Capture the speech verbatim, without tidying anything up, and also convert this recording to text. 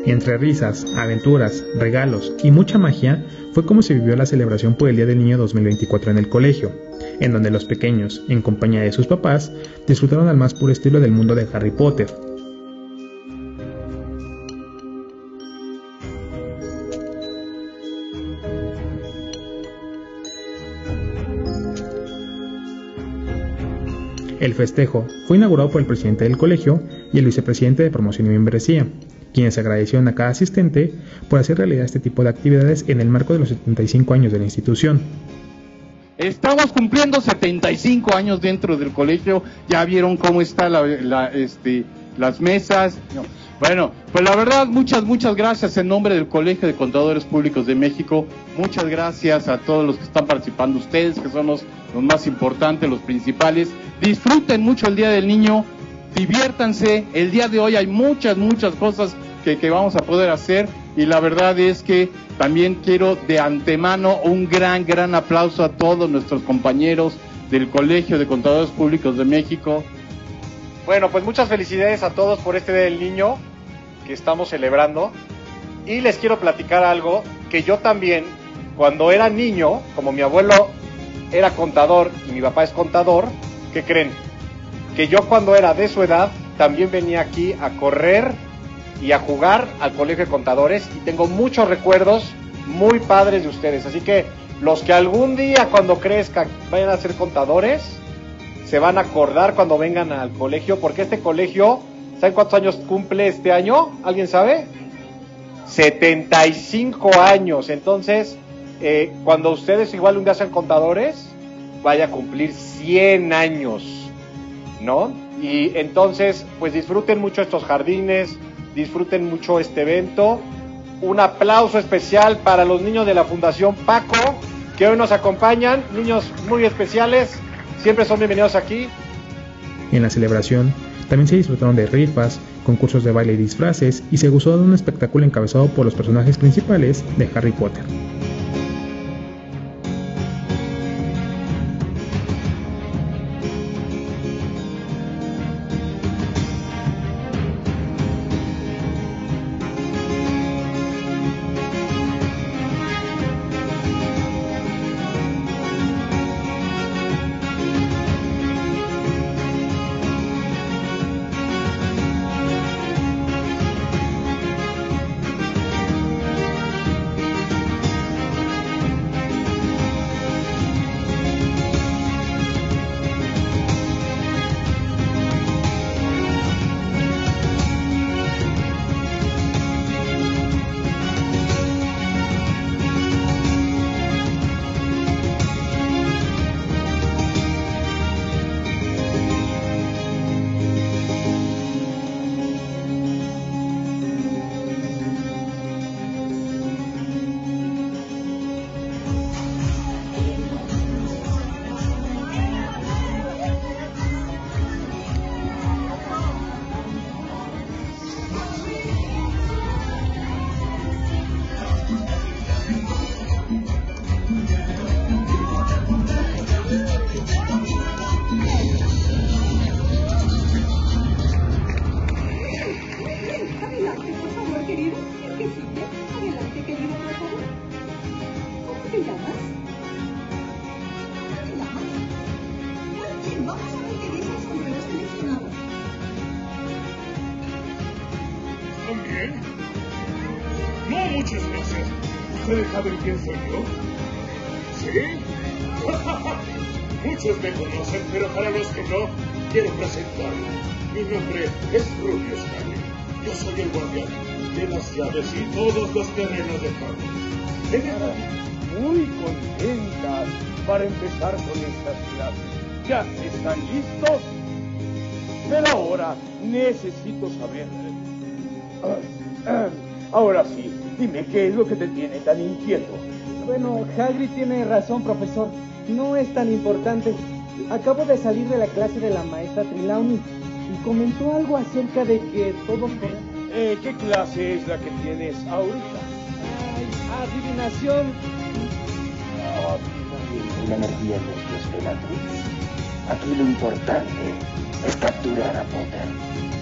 Entre risas, aventuras, regalos y mucha magia, fue como se vivió la celebración por el Día del Niño dos mil veinticuatro en el colegio, en donde los pequeños, en compañía de sus papás, disfrutaron al más puro estilo del mundo de Harry Potter. El festejo fue inaugurado por el presidente del colegio y el vicepresidente de promoción y membresía, quienes agradecieron a cada asistente por hacer realidad este tipo de actividades en el marco de los setenta y cinco años de la institución. Estamos cumpliendo setenta y cinco años dentro del colegio, ya vieron cómo están la, la, este, las mesas. No. Bueno, pues la verdad, muchas, muchas gracias en nombre del Colegio de Contadores Públicos de México. Muchas gracias a todos los que están participando, ustedes que son los, los más importantes, los principales. Disfruten mucho el Día del Niño, diviértanse. El día de hoy hay muchas, muchas cosas que, que vamos a poder hacer. Y la verdad es que también quiero de antemano un gran, gran aplauso a todos nuestros compañeros del Colegio de Contadores Públicos de México. Bueno, pues muchas felicidades a todos por este Día del Niño que estamos celebrando. Y les quiero platicar algo que yo también, cuando era niño, como mi abuelo era contador y mi papá es contador, ¿qué creen? Que yo cuando era de su edad también venía aquí a correr y a jugar al Colegio de Contadores y tengo muchos recuerdos muy padres de ustedes. Así que los que algún día cuando crezcan vayan a ser contadores, se van a acordar cuando vengan al colegio, porque este colegio, ¿saben cuántos años cumple este año? ¿Alguien sabe? setenta y cinco años. Entonces, eh, cuando ustedes igual un día sean contadores, vaya a cumplir cien años, ¿no? Y entonces, pues disfruten mucho estos jardines, disfruten mucho este evento. Un aplauso especial para los niños de la Fundación Paco, que hoy nos acompañan, niños muy especiales. Siempre son bienvenidos aquí. En la celebración también se disfrutaron de rifas, concursos de baile y disfraces y se gozó de un espectáculo encabezado por los personajes principales de Harry Potter. También. No muchas veces. ¿Ustedes saben quién soy yo? ¿Sí? Muchos me conocen, pero para los que no, quiero presentarme. Mi nombre es Rubius Hagrid. Yo soy el guardián de las llaves y todos los terrenos de Hogwarts. Estarán muy contentas para empezar con estas clases. ¿Ya están listos? Pero ahora necesito saber. Ahora sí, dime qué es lo que te tiene tan inquieto. Bueno, Hagrid tiene razón, profesor. No es tan importante. Acabo de salir de la clase de la maestra Trelawney y comentó algo acerca de que todos podemos... Eh, ¿Qué clase es la que tienes ahorita? Ay, adivinación. Oh, la energía no es Bellatrix. Aquí lo importante es capturar a Potter.